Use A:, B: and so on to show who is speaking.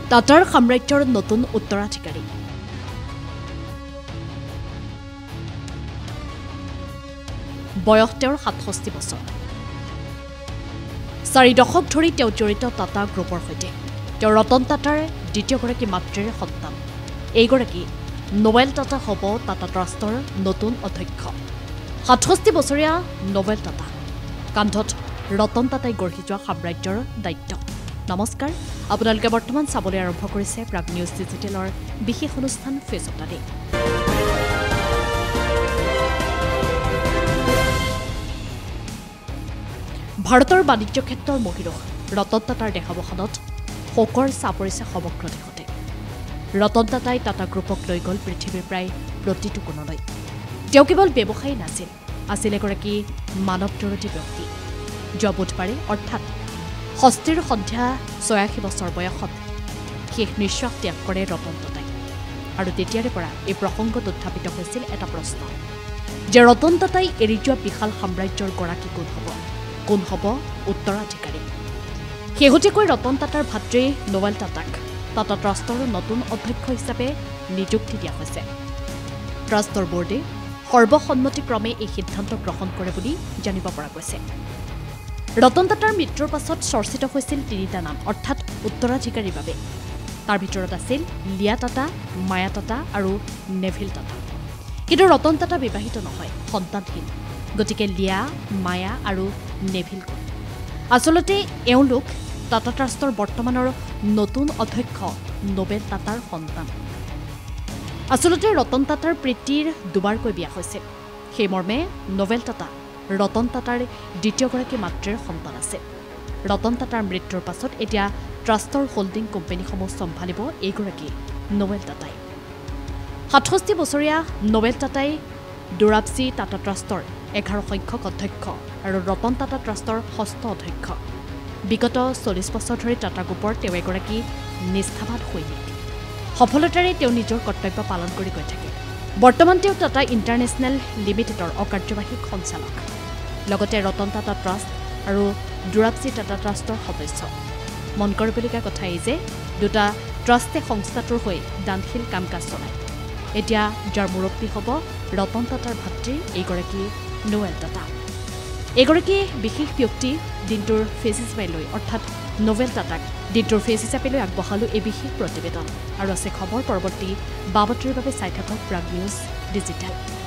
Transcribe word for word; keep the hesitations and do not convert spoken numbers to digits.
A: টাটাৰ সাম্ৰাজ্যৰ নতুন উত্তৰাধিকাৰী বয়স তেওঁৰ সাতষষ্ঠি বছৰ চাৰি দশক ধৰি তেওঁ জড়িত টাটা গ্ৰুপৰ সৈতে তেওঁ ৰতন টাটাৰ দ্বিতীয়গৰাকী মাতৃৰ সন্তান এইগৰাকী নোবেল টাটা হ'ব টাটা ট্ৰাষ্টৰ নতুন অধ্যক্ষ সাতষষ্ঠি বছৰীয়া নোবেল টাটা কান্ধত ৰতন টাটাই গঢ়ি যোৱা সাম্ৰাজ্যৰ দায়িত্ব নমস্কাৰ আপোনালোকে বৰ্তমান চাবলৈ আৰম্ভ কৰিছে প্ৰাগ নিউজ ডিজিটেলৰ বিশেষ অনুষ্ঠান ফেচ অফ দ্য ডে ভাৰতৰ বাণিজ্য ক্ষেত্ৰৰ মহিৰূহ ৰতন টাটাৰ দেহাৱসানত শোকৰ ছাঁ পৰিছে সমগ্ৰ দেশতে ৰতন টাটাই টাটা গ্ৰুপক লৈ গ'ল পৃথিৱীৰ প্ৰায় প্ৰতিটো কোণলৈ তেওঁ কেৱল ব্যৱসায়ী নাছিল আছিল এগৰাকী মানৱদৰদী ব্যক্তি যোৱা বুধবাৰে অৰ্থাৎ ষষ্ঠীৰ সন্ধ্যা ছয়াশী বছৰ বয়সত শেষ নিশ্বাস ত্যাগ কৰে ৰতন টাটাই আৰু তেতিয়াৰে পৰা এই প্ৰসংগত উত্থাপিত হৈছিল এটা প্ৰশ্ন যে ৰতন টাটাই এৰি যোৱা বিশাল সাম্ৰাজ্যৰ গৰাকী কোন হ'ব কোন হ'ব উত্তৰাধিকাৰী শেহতীয়াকৈ ৰতন টাটাৰ ভাতৃ নোবেল টাটাক টাটা ট্ৰাষ্টৰ নতুন অধ্যক্ষ হিচাপে নিযুক্তি দিয়া হৈছে ট্ৰাষ্টৰ বৰ্ডে সৰ্বসন্মতিক্ৰমে এই সিদ্ধান্ত গ্ৰহণ কৰে বুলি জানিব পৰা গৈছে ৰতন টাটাৰ মৃত্যুৰ পাছত চৰ্চিত হৈছিল তিনিটা নাম অৰ্থাৎ উত্তৰাধিকাৰীৰ বাবে তাৰ ভিতৰত আছিল লিয়া টাটা মায়া টাটা আৰু নেভিল টাটা কিন্তু ৰতন টাটা বিবাহিত নহয় সন্তানহীন গতিকে লিয়া মায়া আৰু নেভিল কোন আচলতে এওঁলোক টাটা ট্ৰাষ্টৰ বৰ্তমানৰ নতুন অধ্যক্ষ নোবেল টাটাৰ সন্তান আচলতে ৰতন টাটাৰ প্ৰীতিৰ দুবাৰকৈ বিয়া হৈছিল সেই মৰ্মে নোবেল টাটা ৰতন টাটাৰ দ্বিতীয়গৰাকী মাতৃৰ সন্তান আছে ৰতন টাটাৰ মৃত্যুৰ পাছত এতিয়া ট্ৰাষ্টৰ হোল্ডিং কোম্পানীসমূহ চম্ভালিব এইগৰাকী নোবেল টাটাই সাতষষ্ঠি বছৰীয়া নোবেল টাটাই ডুৰাবছি টাটা ট্ৰাষ্টৰ এঘাৰ সংখ্যক অধ্যক্ষ আৰু ৰতন টাটা ট্ৰাষ্টৰ ষষ্ঠ অধ্যক্ষ বিগত চল্লিছ বছৰ ধৰি টাটা গ্ৰুপৰ তেওঁ এগৰাকী নিষ্ঠাবান সৈনিক সফলতাৰে তেওঁ নিজৰ কৰ্তব্য পালন কৰি গৈ থাকে বৰ্তমান তেওঁ টাটা ইণ্টাৰনেশ্যনেল লিমিটেডৰ অকাৰ্যবাহী সঞ্চালক লগতে ৰতন টাটা ট্ৰাষ্ট আৰু ডুৰাবছি টাটা ট্ৰাষ্টৰ সদস্য মন কৰিবলগীয়া কথা এই যে দুটা ট্ৰাষ্টে সংস্থাটোৰ হৈ দানশীল কাম কাজ চলায় এতিয়া যাৰ মুৰব্বী হ'ব ৰতন টাটাৰ ভাতৃ এইগৰাকী নোবেল টাটা এগৰাকী বিশেষ ব্যক্তি দিনটোৰ ফেচ হিচাপে লৈ অৰ্থাৎ নোবেল টাটাক দিনটোৰ ফেচ হিচাপে লৈ আগবঢ়ালোঁ এই বিশেষ প্ৰতিবেদন আৰু আছে খবৰ পৰৱৰ্তী বাবতিৰ বাবে চাই থাকক প্ৰাগ নিউজ ডিজিটেল